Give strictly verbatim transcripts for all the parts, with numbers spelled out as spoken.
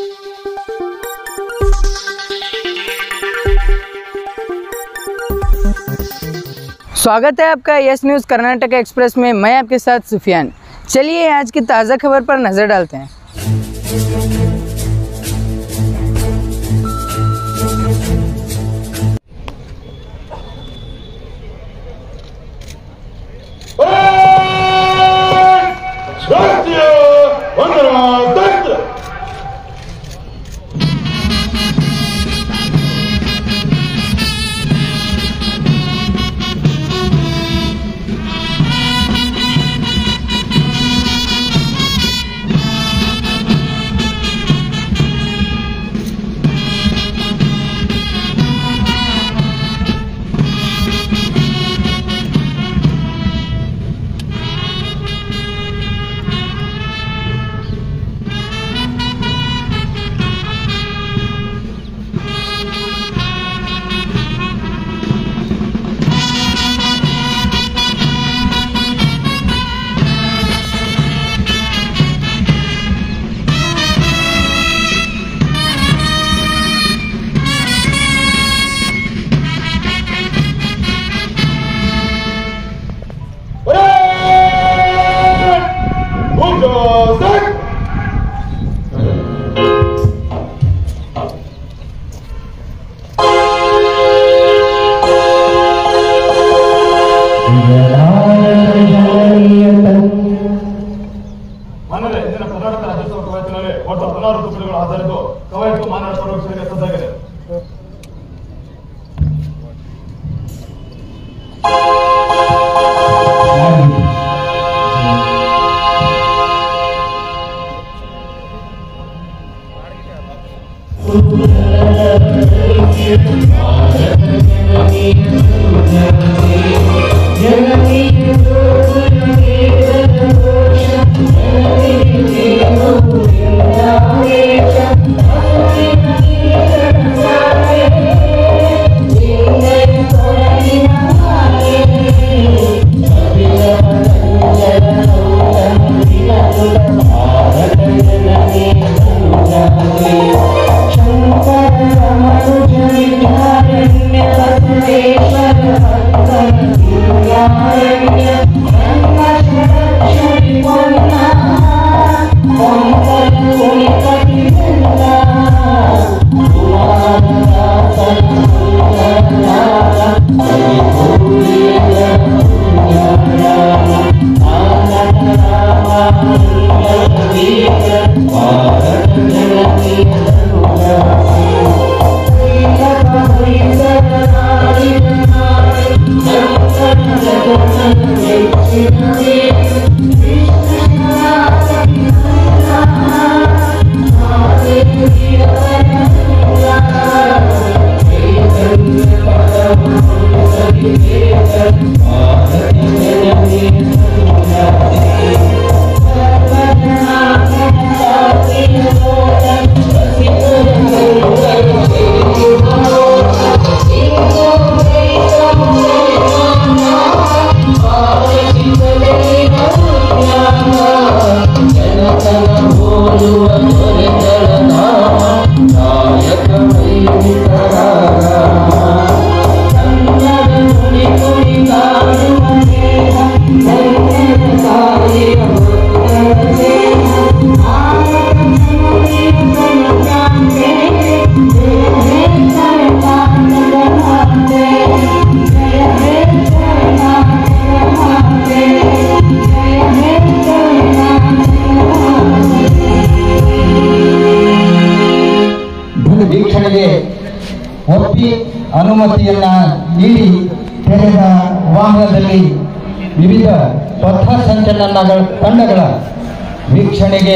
स्वागत है आपका यस न्यूज़ कर्नाटक एक्सप्रेस में। मैं आपके साथ सुफियान। चलिए आज की ताज़ा खबर पर नज़र डालते हैं। ಒಪ್ಪಿ ಅನುಮತಿಯನ್ನ ನೀಡಿ ತೆರೆದ ವಾಹನದಲ್ಲಿ ವಿವಿಧ ಪಥ ಸಂಚಲನಗಳ ತಂಡಗಳ ವೀಕ್ಷಣೆಗೆ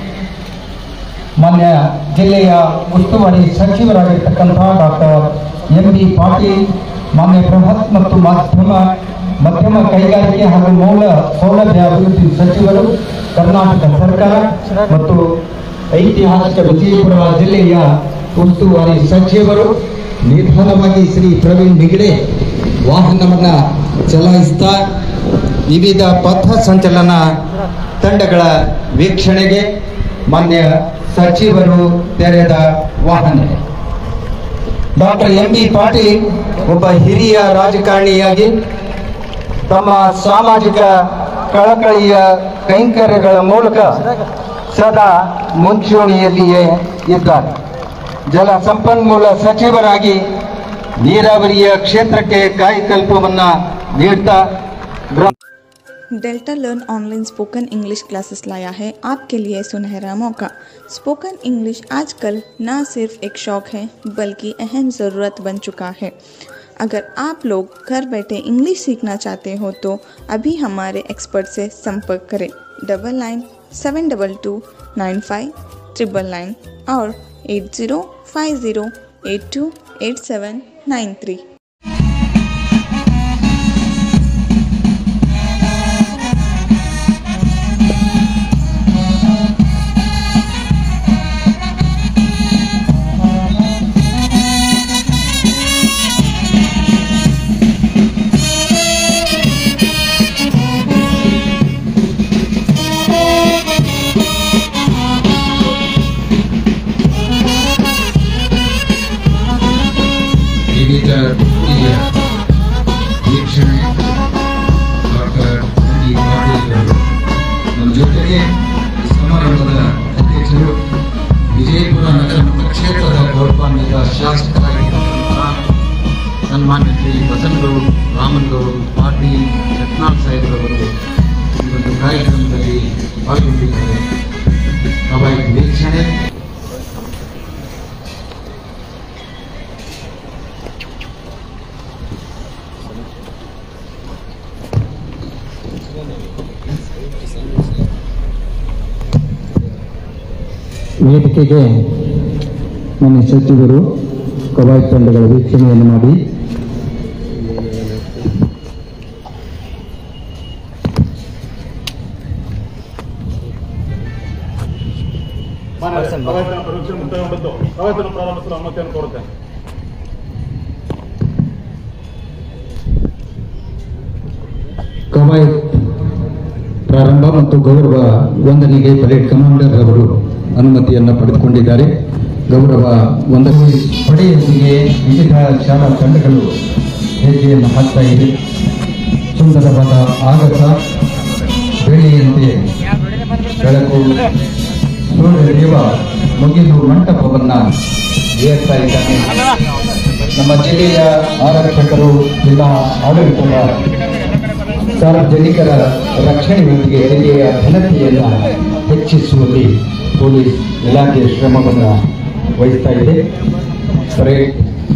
ಮಾನ್ಯ ಜಿಲ್ಲೆಯ ಉಸ್ತುವಾರಿ ಸಚಿವರಾಗಿರ್ತಕ್ಕಂಥ ಡಾಕ್ಟರ್ ಎಂ ಬಿ ಪಾಟೀಲ್, ಮಾನ್ಯ ಬೃಹತ್ ಮತ್ತು ಮಾಧ್ಯಮ ಮಧ್ಯಮ ಕೈಗಾರಿಕೆ ಹಾಗೂ ಮೂಲ ಸೌಲಭ್ಯ ಅಭಿವೃದ್ಧಿ ಸಚಿವರು, ಕರ್ನಾಟಕ ಸರ್ಕಾರ ಮತ್ತು ಐತಿಹಾಸಿಕ ವಿಜಯಪುರ ಜಿಲ್ಲೆಯ ಉಸ್ತುವಾರಿ ಸಚಿವರು ನಿಧಾನವಾಗಿ ಶ್ರೀ ಪ್ರವೀಣ್ ನಿಗಡೆ ವಾಹನವನ್ನು ಚಲಾಯಿಸ್ತಾ ವಿವಿಧ ಪಥ ಸಂಚಲನ ತಂಡಗಳ ವೀಕ್ಷಣೆಗೆ ಮಾನ್ಯ ಸಚಿವರು ತೆರೆದ ವಾಹನ. ಡಾಕ್ಟರ್ ಎಂ ಬಿ ಪಾಟೀಲ್ ಒಬ್ಬ ಹಿರಿಯ ರಾಜಕಾರಣಿಯಾಗಿ ತಮ್ಮ ಸಾಮಾಜಿಕ ಕಳಕಳಿಯ ಕೈಂಕರ್ಯಗಳ ಮೂಲಕ ಸದಾ ಮುಂಚೂಣಿಯಲ್ಲಿಯೇ ಇದ್ದಾರೆ. ಜಲ ಸಂಪನ್ಮೂಲ ಸಚಿವರಾಗಿ ನೀರಾವರಿಯ ಕ್ಷೇತ್ರಕ್ಕೆ ಕಾಯಕಲ್ಪವನ್ನು ನೀಡ್ತಾ Delta learn online spoken English classes लाया है आपके लिए सुनहरा मौका। स्पोकन इंग्लिश आजकल ना सिर्फ एक शौक है बल्कि अहम ज़रूरत बन चुका है। अगर आप लोग घर बैठे इंग्लिश सीखना चाहते हो तो अभी हमारे एक्सपर्ट से संपर्क करें double nine seven double two nine five triple nine और eight zero five zero eight two eight seven nine three. ವಿವಿಧ ರೀತಿಯ ವೀಕ್ಷಣೆ ಡಾಕ್ಟರ್ ಎಂ ಬಿ ಪಾಟೀಲ್ ಅವರು ನಮ್ಮ ಜೊತೆಗೆ ಸಮಾರಂಭದ ಅಧ್ಯಕ್ಷರು ವಿಜಯಪುರ ನಗರ ಮತಕ್ಷೇತ್ರದ ಗೌರವಾನ್ವಿತ ಶಾಸಕರಾಗಿರುವಂತಹ ಸನ್ಮಾನ್ಯ ಶ್ರೀ ಬಸನಗೌಡ ರಾಮನಗೌಡ ಪಾಟೀಲ್ ರತ್ನಾಳ್ ಸಾಹೇಬ್ರವರು ಈ ಒಂದು ಕಾರ್ಯಕ್ರಮದಲ್ಲಿ ಪಾಲ್ಗೊಂಡಿದ್ದಾರೆ. ಕವಾಯತ್ ವೀಕ್ಷಣೆ ವೇದಿಕೆಗೆ ನನ್ನ ಸಚಿವರು ಕವಾಯತ್ ತಂಡಗಳ ವೀಕ್ಷಣೆಯನ್ನು ಮಾಡಿ ಕವಾಯತ್ ಪ್ರಾರಂಭ ಮತ್ತು ಗೌರವ ವಂದನೆಗೆ ಪರೇಡ್ ಕಮಾಂಡರ್ ಅವರು ಅನುಮತಿಯನ್ನು ಪಡೆದುಕೊಂಡಿದ್ದಾರೆ. ಗೌರವ ವಂದನೆ ಪಡೆಯೊಂದಿಗೆ ವಿವಿಧ ಶಾಲಾ ತಂಡಗಳು ಹೆಜ್ಜೆಯನ್ನು ಹಾಕ್ತಾ ಇದೆ. ಸುಂದರವಾದ ಆಗಸ ಬೆಳೆಯಂತೆ ಬೆಳಕು ಸೂರ್ಯದೇವ ಮುಗಿದು ಮಂಟಪವನ್ನು ಏರ್ತಾ ಇದ್ದಾನೆ. ನಮ್ಮ ಜಿಲ್ಲೆಯ ಆರಕ್ಷಕರು ಜಿಲ್ಲಾ ಆಡಳಿತದ ಸಾರ್ವಜನಿಕರ ರಕ್ಷಣೆಯೊಂದಿಗೆ ಜಿಲ್ಲೆಯ ಘನತೆಯನ್ನು ಹೆಚ್ಚಿಸುವಲ್ಲಿ ಪೊಲೀಸ್ ಇಲಾಖೆ ಶ್ರಮವನ್ನು ವಹಿಸ್ತಾ ಇದೆ. ಪರೇಡ್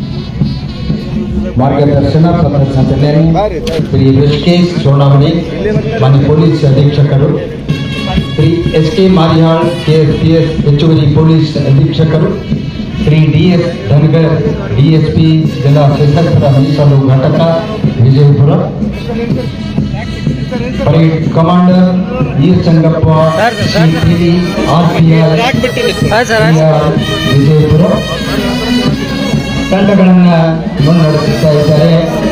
ಮಾರ್ಗದರ್ಶನ ಪಥ ಸಂಚಲನೆ ಶ್ರೀ ಋಷಿಕೇಶ್ ಚೋಣಾವಣಿ ಮಾನ್ಯ ಪೊಲೀಸ್ ಅಧೀಕ್ಷಕರು, Shri S K Marihal KSPS ಹೆಚ್ಚುವರಿ ಪೊಲೀಸ್ ಅಧೀಕ್ಷಕರು, Shri D S Dhanagar DSP ಜಿಲ್ಲಾ ಸಶಸ್ತ್ರ ಮೀಸಲು ಘಟಕ ವಿಜಯಪುರ, ಪರೇಡ್ ಕಮಾಂಡರ್ ಈ ಸಂಗಪ್ಪ ಆರ್ಪಿಆರ್ ವಿಜಯಪುರ ತಂಡಗಳನ್ನು ಮುನ್ನಡೆಸುತ್ತಾ ಇದ್ದಾರೆ.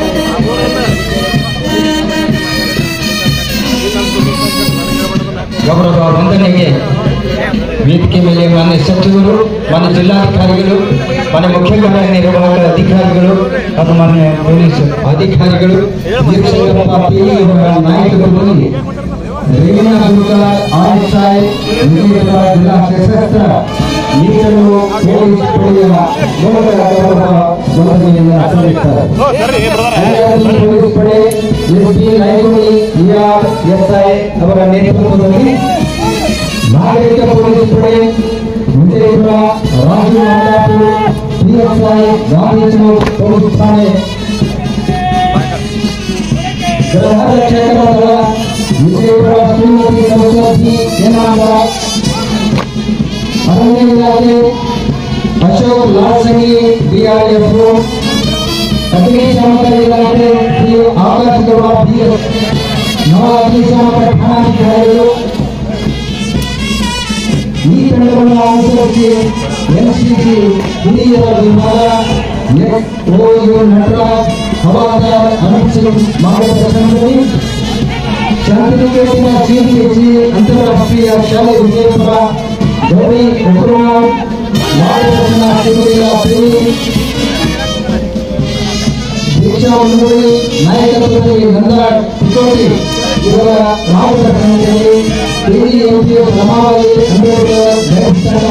ಗೌರವ ವಂದನೆಗೆ ವೇದಿಕೆ ಮೇಲೆ ಮಾನ್ಯ ಸಚಿವರು, ಮಾನ್ಯ ಜಿಲ್ಲಾಧಿಕಾರಿಗಳು, ಮಾನ್ಯ ಮುಖ್ಯ ಕಾರ್ಯನಿರ್ವಾಹಕ ಅಧಿಕಾರಿಗಳು ಹಾಗೂ ಮಾನ್ಯ ಪೊಲೀಸ್ ಅಧಿಕಾರಿಗಳು, ನಾಯಕರುಗಳಲ್ಲಿ ರೇವಣದುರ್ಗ ಆರ್ಎಸ್ಐ ವಿಜಯಪುರ ಜಿಲ್ಲಾ ಸಶಸ್ತ್ರ ಮೀಸಲು ಪೊಲೀಸ್ ಪಡೆಯ ಮೂಲಕ ಗೌರವ ವಂದನೆಯನ್ನು ಸಲ್ಲಿಸುತ್ತಾರೆ. ಪೊಲೀಸ್ ಪಡೆ ಎಸ್ಪಿ ನಾಯಕುಡಿ ಇಆರ್ ಎಸ್ಐ ಅವರ ನೇತೃತ್ವದಲ್ಲಿ ನಾಗರಿಕ ಪೊಲೀಸ್ ಪಡೆ ವಿಜಯಪುರ ರಾಜು ಮಾದಾಪುರ ಪಿಎಸ್ಐ ಗಾಂಧಿ ಚೌಕ್ ಪೊಲೀಸ್ ಠಾಣೆ, ಗೃಹ ರಕ್ಷಕರ ದಳ ವಿಜಯಪುರ ಶ್ರೀಮತಿ ಸರಸ್ವತಿ ಏನಾಂದ್ರ, ಅರಣ್ಯ ಇಲಾಖೆ ಅಶೋಕ್ ಲಾಲ್ಸಂಗಿ ಡಿಆರ್ಎಫ್, ಅಗ್ನಿಶಾಮಕ ಇಲಾಖೆ ಶ್ರೀ ಆಕಾಶ್ ಗೌಡ ಬಿಎಸ್, ನವ ಅಗ್ನಿಶಾಮಕ ಠಾಣಾಧಿಕಾರಿಗಳು. ಈ ತಂಡವನ್ನು ಅನುಸರಿಸಿ ಎನ್ಸಿಸಿ ಹಿರಿಯರ ವಿಭಾಗ ಎಸ್ಒಯು ನಟರಾಜ್ ಹವಾದಾರ್ ಅನಂತ್ ಸಿಂಗ್ ಮಾರ್ಗದರ್ಶನದಲ್ಲಿ ಶಾಂತಿನಿಕೇತನ ಸಿಬಿಎಸ್ಇ ಅಂತಾರಾಷ್ಟ್ರೀಯ ಶಾಲೆ ವಿಜಯಪುರ ಗೌರಿ ಉಗ್ರವಾದ್ ಮಾರ್ಗದರ್ಶನ ಶಿಬಿರ ಪ್ರೇಮಿ ದೀಕ್ಷಾ ಉನ್ಮೂಡಿ ನಾಯಕತ್ವದಲ್ಲಿ ನಂದರಾಜ್ ಟಿಕೋಟಿ ಇವರ ಮಾರ್ಗದರ್ಶನದಲ್ಲಿ ಬಿಡಿಎಂಪಿ ರಮಾವಳಿ ಅಂಬೇಡ್ಕರ್ ದೇವಸ್ಥಾನ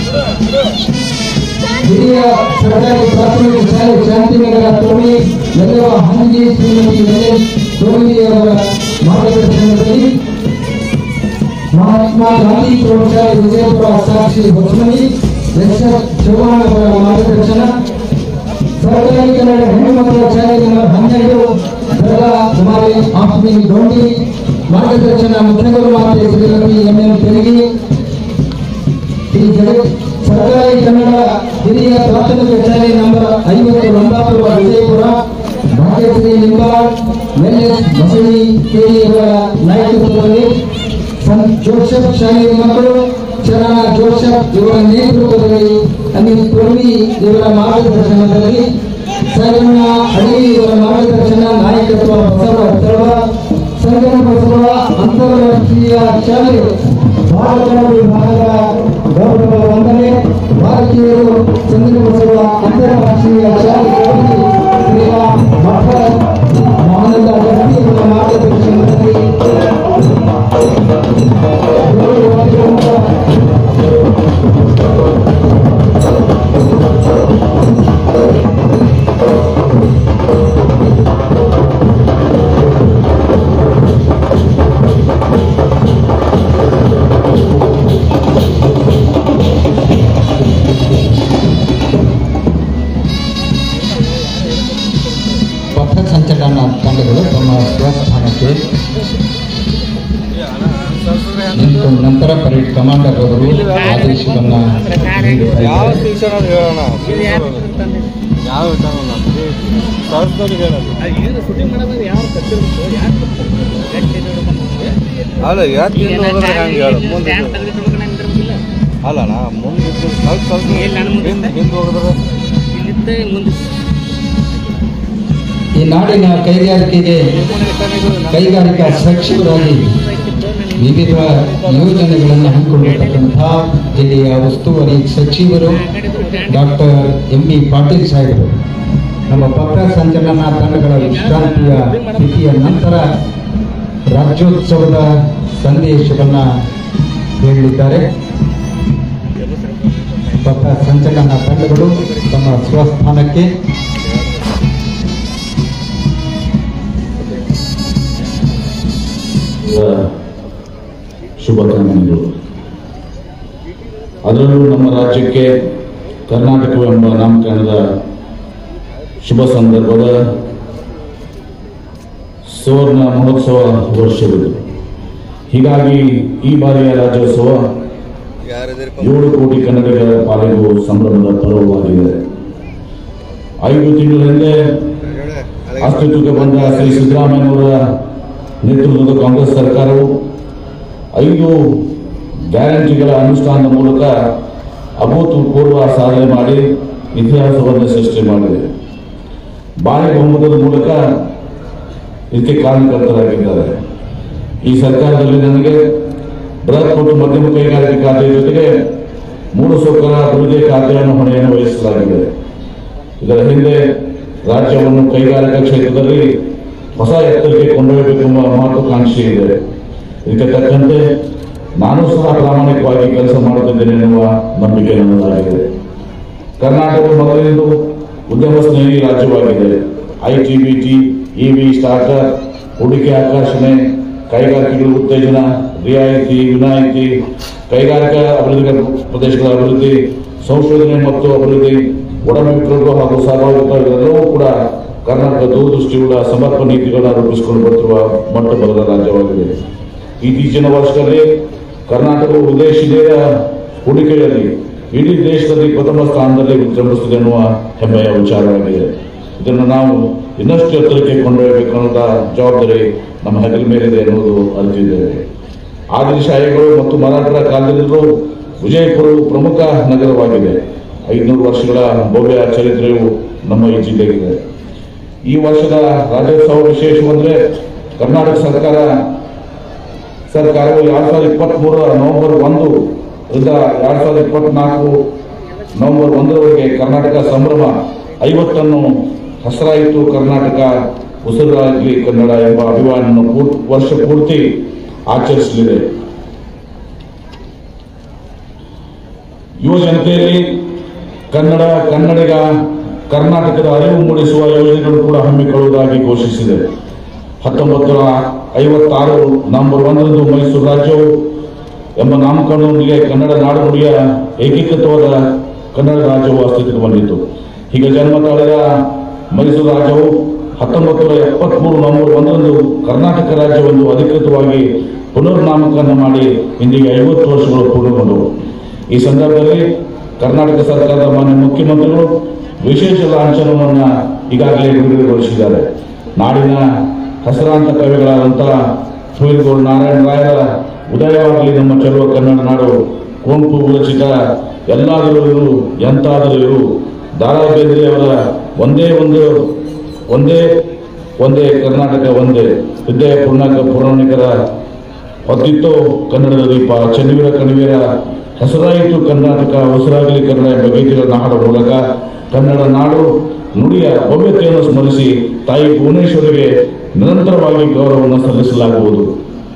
ಹಿರಿಯ ಸರ್ಕಾರಿ ಪ್ರಾಥಮಿಕ ಶಾಲೆ ಶಾಂತಿನಗರ ತೋಣಿ ನೆಲವ ಹಂಗಿ ಶ್ರೀಮತಿ ಗಣೇಶ್ ತೋಣಿಯವರ ಮಾರ್ಗದರ್ಶನದಲ್ಲಿ ಮಹಾತ್ಮ ಗಾಂಧಿ ಪ್ರೌಢಶಾಲೆ ವಿಜಯಪುರ ಸಾಕ್ಷಿ ಹೊಸಮನಿ ಎಸ್ ಎಸ್ ಚೌಹಾಣ್ ಅವರ ಮಾರ್ಗದರ್ಶನ ಸರ್ಕಾರಿ ಕನ್ನಡ ಹೆಣ್ಣು ಮಕ್ಕಳ ಶಾಲೆ ನಂಬರ್ ಹನ್ನೆರಡು ದರ್ಗಾ ಕುಮಾರಿ ಆಫ್ಮಿ ಗೊಂಡಿ ಮಾರ್ಗದರ್ಶನ ಮುಖ್ಯಗುರು ಮಾತೆ ಶ್ರೀಮತಿ ಎಂ ಎಂ ತೆಲಗಿ ಶ್ರೀ ಜಗತ್ ಸರ್ಕಾರಿ ಕನ್ನಡ ಹಿರಿಯ ಪ್ರಾಥಮಿಕ ಶಾಲೆ ನಂಬರ್ ಐವತ್ತು ರಂಭಾಪುರ ವಿಜಯಪುರ ಭಾಗ್ಯಶ್ರೀ ನಿಂಬಾಳ್ ಎನ್ ಎಸ್ ಬಸಳಿ ಕೇರಿಯವರ ನಾಯಕತ್ವದಲ್ಲಿ ಸಂತ್ ಜೋಸೆಫ್ ಶಾಲೆಯ ಮಕ್ಕಳು ಚರಣ ಜೋಸೆಫ್ ಇವರ ನೇತೃತ್ವದಲ್ಲಿ ಅನಿಲ್ ಪೂರ್ವಿ ಇವರ ಮಾರ್ಗದರ್ಶನದಲ್ಲಿ ಸೈರಣ್ಣ ಅಡಿಗೆ ಇವರ ಮಾರ್ಗದರ್ಶನ ನಾಯಕತ್ವ ಬಸವ ತಳವ ಸಂಗಮ ಬಸವ ಅಂತಾರಾಷ್ಟ್ರೀಯ ಶಾಲೆ ಭಾರತ ವಿಭಾಗದ ಗೌರವ ವಂದನೆ ಭಾರತೀಯರು ಸಂಗಮ ಬಸವ ಅಂತಾರಾಷ್ಟ್ರೀಯ ಶಾಲೆ ಶ್ರೀರಾಮ್ ಮಠ ಮಹಾನಂದ ಗಸ್ತಿ ಇವರ ಮಾರ್ಗದರ್ಶನದಲ್ಲಿ ಪಥ ಸಂಚಲನ ತಂಡಗಳು ತಮ್ಮ ಸ್ವಸ್ಥಾನಕ್ಕೆ ನಿಂತು ನಂತರ ಪರೇಡ್ ಕಮಾಂಡರ್ ಅವರು ಆದೇಶವನ್ನು ಅಲ್ಲ ಯಾಕೆ ಅಲ್ಲಣ್ಣ ಮುಂದೆ ಸ್ವಲ್ಪ ಸ್ವಲ್ಪ ಹಿಂದೆ ಹೋಗಿದ್ರೆ ಈ ನಾಡಿನ ಕೈಗಾರಿಕೆಗೆ ಕೈಗಾರಿಕಾ ಸಚಿವರಾಗಿ ವಿವಿಧ ಯೋಜನೆಗಳನ್ನು ಹಮ್ಮಿಕೊಂಡಿರ್ತಕ್ಕಂಥ ಜಿಲ್ಲೆಯ ಉಸ್ತುವಾರಿ ಸಚಿವರು ಡಾಕ್ಟರ್ ಎಂ ಬಿ ಪಾಟೀಲ್ ಸಾಹೇಬರು ನಮ್ಮ ಪಥ ಸಂಚಲನ ತಂಡಗಳ ವಿಶ್ರಾಂತಿಯ ಸ್ಥಿತಿಯ ನಂತರ ರಾಜ್ಯೋತ್ಸವದ ಸಂದೇಶವನ್ನು ಹೇಳಲಿದ್ದಾರೆ. ಪಥ ಸಂಚಲನ ತಂಡಗಳು ತಮ್ಮ ಸ್ವಸ್ಥಾನಕ್ಕೆ ಶುಭಕಾಮನೆಗಳು. ಅದರಲ್ಲೂ ನಮ್ಮ ರಾಜ್ಯಕ್ಕೆ ಕರ್ನಾಟಕವೆಂಬ ನಾಮಕರಣದ ಶುಭ ಸಂದರ್ಭದ ಸುವರ್ಣ ಮಹೋತ್ಸವ ವರ್ಷವಿದೆ. ಹೀಗಾಗಿ ಈ ಬಾರಿಯ ರಾಜ್ಯೋತ್ಸವ ಏಳು ಕೋಟಿ ಕನ್ನಡಿಗರ ಪಾಲಿಗೂ ಸಂಭ್ರಮದ ಪರ್ವವಾಗಿದೆ. ಐದು ತಿಂಗಳ ಹಿಂದೆ ಅಸ್ತಿತ್ವಕ್ಕೆ ಬಂದ ಶ್ರೀ ಸಿದ್ದರಾಮಯ್ಯನವರ ನೇತೃತ್ವದ ಕಾಂಗ್ರೆಸ್ ಸರ್ಕಾರವು ಐದು ಗ್ಯಾರಂಟಿಗಳ ಅನುಷ್ಠಾನದ ಮೂಲಕ ಅಭೂತಪೂರ್ವ ಸಾಧನೆ ಮಾಡಿ ಇತಿಹಾಸವನ್ನು ಸೃಷ್ಟಿ ಮಾಡಿದೆ. ಭಾರಿ ಬಹುಮತದ ಮೂಲಕ ಇದಕ್ಕೆ ಕಾರಣಕರ್ತರಾಗಿದ್ದಾರೆ. ಈ ಸರ್ಕಾರದಲ್ಲಿ ನನಗೆ ಬೃಹತ್ ಮತ್ತು ಮಧ್ಯಮ ಕೈಗಾರಿಕೆ ಖಾತೆಯ ಜೊತೆಗೆ ಮೂಲಸೌಕರ್ಯ ಅಭಿವೃದ್ಧಿ ಖಾತೆಯನ್ನು ಹೊಣೆಯನ್ನು ವಹಿಸಲಾಗಿದೆ. ಇದರ ಹಿಂದೆ ರಾಜ್ಯವನ್ನು ಕೈಗಾರಿಕಾ ಕ್ಷೇತ್ರದಲ್ಲಿ ಹೊಸ ಎತ್ತರಕ್ಕೆ ಕೊಂಡೊಯ್ಯಬೇಕೆಂಬ ಮಹತ್ವಾಕಾಂಕ್ಷೆ ಇದೆ. ಇದಕ್ಕೆ ತಕ್ಕಂತೆ ನಾನು ಸಹ ಪ್ರಾಮಾಣಿಕವಾಗಿ ಕೆಲಸ ಮಾಡುತ್ತಿದ್ದೇನೆ ಎನ್ನುವ ನಂಬಿಕೆ ನನ್ನದಾಗಿದೆ. ಕರ್ನಾಟಕ ಮೊದಲಿಂದು ಉದ್ಯಮ ಸ್ನೇಹಿ ರಾಜ್ಯವಾಗಿದೆ. ಐಟಿ ಬಿಟಿ ಇವಿ ಸ್ಟಾರ್ಟರ್ ಹೂಡಿಕೆ ಆಕರ್ಷಣೆ ಕೈಗಾರಿಕೆಗಳ ಉತ್ತೇಜನ ರಿಯಾಯಿತಿ ವಿನಾಯಿತಿ ಕೈಗಾರಿಕಾ ಅಭಿವೃದ್ಧಿ ಪ್ರದೇಶಗಳ ಅಭಿವೃದ್ಧಿ ಸಂಶೋಧನೆ ಮತ್ತು ಅಭಿವೃದ್ಧಿ ಒಡಂಬಡಿಕೆಗಳು ಹಾಗೂ ಸಾರ್ವಜನಿಕರೆಲ್ಲವೂ ಕೂಡ ಕರ್ನಾಟಕ ದೂರದೃಷ್ಟಿಯುಳ್ಳ ಸಮರ್ಪಕ ನೀತಿಗಳನ್ನು ರೂಪಿಸಿಕೊಂಡು ಬರುತ್ತಿರುವ ಮೊಟ್ಟ ಮೊದಲ ರಾಜ್ಯವಾಗಿದೆ. ಇತ್ತೀಚಿನ ವರ್ಷದಲ್ಲಿ ಕರ್ನಾಟಕವು ವಿದೇಶಿ ನೇರ ಹೂಡಿಕೆಯಲ್ಲಿ ಇಡೀ ದೇಶದಲ್ಲಿ ಪ್ರಥಮ ಸ್ಥಾನದಲ್ಲಿ ವಿಜೃಂಭಿಸುತ್ತದೆ ಎನ್ನುವ ಹೆಮ್ಮೆಯ ವಿಚಾರವಾಗಿದೆ. ಇದನ್ನು ನಾವು ಇನ್ನಷ್ಟು ಎತ್ತರಕ್ಕೆ ಕೊಂಡೊಯ್ಯಬೇಕು ಅನ್ನೋದ ಜವಾಬ್ದಾರಿ ನಮ್ಮ ಹೆಗಲ ಮೇಲಿದೆ ಎನ್ನುವುದು ಅರಿತಿದ್ದೇವೆ. ಆದಿಲಶಾಹಿಗಳು ಮತ್ತು ಮರಾಠರ ಕಾಲದಲ್ಲಿಯೂ ವಿಜಯಪುರವು ಪ್ರಮುಖ ನಗರವಾಗಿದೆ. ಐದುನೂರು ವರ್ಷಗಳ ಭವ್ಯ ಚರಿತ್ರೆಯು ನಮ್ಮ ಈ ಜಿಲ್ಲೆಗಿದೆ. ಈ ವರ್ಷದ ರಾಜ್ಯೋತ್ಸವ ವಿಶೇಷವೆಂದರೆ ಕರ್ನಾಟಕ ಸರ್ಕಾರ ಸರ್ಕಾರವು ಎರಡ್ ಸಾವಿರದ ಇಪ್ಪತ್ತ್ ಮೂರರ ನವೆಂಬರ್ ಒಂದು ರಿಂದ ಎರಡ್ ಸಾವಿರದ ಇಪ್ಪತ್ನಾಲ್ಕು ನವೆಂಬರ್ ಒಂದರವರೆಗೆ ಕರ್ನಾಟಕ ಸಂಭ್ರಮ ಐವತ್ತನ್ನು ಹಸರಾಯಿತು ಕರ್ನಾಟಕ ಉಸಿರಾಗಲಿ ಕನ್ನಡ ಎಂಬ ಅಭಿಯಾನವನ್ನು ವರ್ಷ ಪೂರ್ತಿ ಆಚರಿಸಲಿದೆ. ಯುವ ಜನತೆಯಲ್ಲಿ ಕನ್ನಡ ಕನ್ನಡಿಗ ಕರ್ನಾಟಕದ ಅರಿವು ಮೂಡಿಸುವ ಯೋಜನೆಗಳು ಕೂಡ ಹಮ್ಮಿಕೊಳ್ಳುವುದಾಗಿ ಘೋಷಿಸಿದೆ. ಹತ್ತೊಂಬತ್ತು ನೂರ ಐವತ್ತಾರು ನವೆಂಬರ್ ಒಂದರಂದು ಮೈಸೂರು ರಾಜ್ಯವು ಎಂಬ ನಾಮಕರಣದೊಂದಿಗೆ ಕನ್ನಡ ನಾಡುನುಡಿಯ ಏಕೀಕೃತವಾದ ಕನ್ನಡ ರಾಜ್ಯವು ಅಸ್ತಿತ್ವಕ್ಕೆ ಬಂದಿತು. ಹೀಗೆ ಜನ್ಮ ತಾಳಿದ ಮೈಸೂರು ರಾಜ್ಯವು ಹತ್ತೊಂಬತ್ತು ನೂರ ಎಪ್ಪತ್ಮೂರು ನವೆಂಬರ್ ಒಂದರಂದು ಕರ್ನಾಟಕ ರಾಜ್ಯವನ್ನು ಅಧಿಕೃತವಾಗಿ ಪುನರ್ನಾಮಕರಣ ಮಾಡಿ ಇಂದಿಗೆ ಐವತ್ತು ವರ್ಷಗಳು ಪೂರ್ಣಗೊಂಡವು. ಈ ಸಂದರ್ಭದಲ್ಲಿ ಕರ್ನಾಟಕ ಸರ್ಕಾರದ ಮಾನ್ಯ ಮುಖ್ಯಮಂತ್ರಿಗಳು ವಿಶೇಷ ಲಾಂಛನವನ್ನು ಈಗಾಗಲೇ ಬಿಡುಗಡೆಗೊಳಿಸಿದ್ದಾರೆ. ನಾಡಿನ ಹೆಸರಾಂತ ಕವಿಗಳಾದಂತಹ ಕುವೆಂಪು ನಾರಾಯಣ ರಾಯರ ಉದಯವಾಗಲಿ ನಮ್ಮ ಚೆಲುವ ಕನ್ನಡ ನಾಡು, ಕುವೆಂಪು ವಿರಚಿತ ಎಲ್ಲಾದರೂ ಇರು ಎಂತಾದರೂ ಇರು, ದಾರಾ ಬೇಂದ್ರೆಯವರ ಒಂದೇ ಒಂದು ಒಂದೇ ಒಂದೇ ಕರ್ನಾಟಕ ಒಂದೇ, ವಿದ್ಯೆಯ ಪೂರ್ಣಕ ಪುರಾಣಿಕರ ಹೊತ್ತಿತ್ತು ಕನ್ನಡದ ದೀಪ, ಚೆನ್ನವೀರ ಕಣಿವೆಯ ಹೆಸರಾಯಿತು ಕರ್ನಾಟಕ ಉಸಿರಾಗಲಿ ಕನ್ನಡ ಎಂಬ ಗೀತೆಗಳನ್ನು ಹಾಡುವ ಮೂಲಕ ಕನ್ನಡ ನಾಡು ನುಡಿಯ ಭವ್ಯತೆಯನ್ನು ಸ್ಮರಿಸಿ ತಾಯಿ ಭುವನೇಶ್ವರಿಗೆ ನಿರಂತರವಾಗಿ ಗೌರವವನ್ನು ಸಲ್ಲಿಸಲಾಗುವುದು.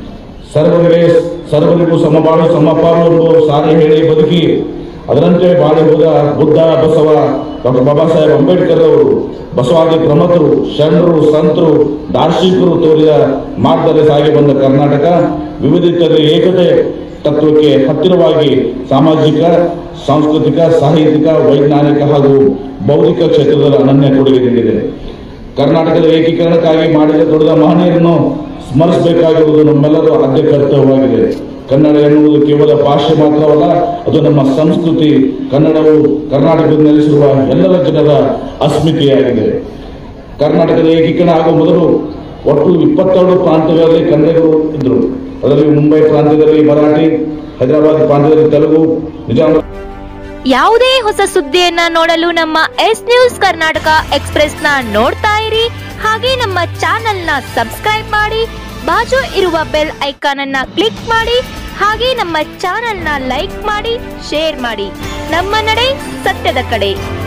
ಸರ್ವರಿಗೆ ಸರ್ವರಿಗೂ ಸಮಬಾಳು ಸಮಪಾಲು ಎಂದು ಸಾರಿ ಹೇಳಿ ಬದುಕಿ ಅದರಂತೆ ಬಾಳಿ ಹೋದ ಬುದ್ಧ, ಬಸವ, ಡಾಕ್ಟರ್ ಬಾಬಾ ಸಾಹೇಬ್ ಅಂಬೇಡ್ಕರ್ ಅವರು ಬಸವಾದಿ ಪ್ರಮಥರು, ಶರಣರು, ಸಂತರು, ದಾರ್ಶನಿಕರು ತೋರಿದ ಮಾರ್ಗದಲ್ಲಿ ಸಾಗಿ ಬಂದ ಕರ್ನಾಟಕ ವಿವಿಧತೆಯಲ್ಲಿ ಏಕತೆ ತತ್ವಕ್ಕೆ ಹತ್ತಿರವಾಗಿ ಸಾಮಾಜಿಕ, ಸಾಂಸ್ಕೃತಿಕ, ಸಾಹಿತ್ಯಿಕ, ವೈಜ್ಞಾನಿಕ ಹಾಗೂ ಬೌದ್ಧಿಕ ಕ್ಷೇತ್ರದಲ್ಲಿ ಅನನ್ಯ ಕೊಡುಗೆ ನೀಡಿದೆ. ಕರ್ನಾಟಕದ ಏಕೀಕರಣಕ್ಕಾಗಿ ಮಾಡಿದ ದೊಡ್ಡ ಮಹನೀಯರನ್ನು ಸ್ಮರಿಸಬೇಕಾಗಿರುವುದು ನಮ್ಮೆಲ್ಲರ ಆದ್ಯ ಕರ್ತವ್ಯವಾಗಿದೆ. ಕನ್ನಡ ಎನ್ನುವುದು ಕೇವಲ ಭಾಷೆ ಮಾತ್ರವಲ್ಲ, ಅದು ನಮ್ಮ ಸಂಸ್ಕೃತಿ. ಕನ್ನಡವು ಕರ್ನಾಟಕದಲ್ಲಿ ನೆಲೆಸಿರುವ ಎಲ್ಲರ ಜನರ ಅಸ್ಮಿತೆಯಾಗಿದೆ. ಕರ್ನಾಟಕದ ಏಕೀಕರಣ ಆಗುವ ಮೊದಲು ಒಟ್ಟು ಇಪ್ಪತ್ತೆರಡು ಪ್ರಾಂತ್ಯಗಳಲ್ಲಿ ಕನ್ನಡಿಗರು ಇದ್ದರು. ಅದರಲ್ಲಿ ಮುಂಬೈ ಪ್ರಾಂತ್ಯದಲ್ಲಿ ಮರಾಠಿ, ಹೈದರಾಬಾದ್ ಪ್ರಾಂತ್ಯದಲ್ಲಿ ತೆಲುಗು, ನಿಜಾಮ. ಯಾವುದೇ ಹೊಸ ಸುದ್ದಿಯನ್ನ ನೋಡಲು ನಮ್ಮ ಎಸ್ ನ್ಯೂಸ್ ಕರ್ನಾಟಕ ಎಕ್ಸ್ಪ್ರೆಸ್ ನ ನೋಡ್ತಾ ಇರಿ. ಹಾಗೆ ನಮ್ಮ ಚಾನೆಲ್ ನ ಸಬ್ಸ್ಕ್ರೈಬ್ ಮಾಡಿ, ಬಾಜು ಇರುವ ಬೆಲ್ ಐಕಾನ್ ಅನ್ನ ಕ್ಲಿಕ್ ಮಾಡಿ. ಹಾಗೆ ನಮ್ಮ ಚಾನೆಲ್ ನ ಲೈಕ್ ಮಾಡಿ, ಶೇರ್ ಮಾಡಿ. ನಮ್ಮ ನಡೆ ಸತ್ಯದ ಕಡೆ.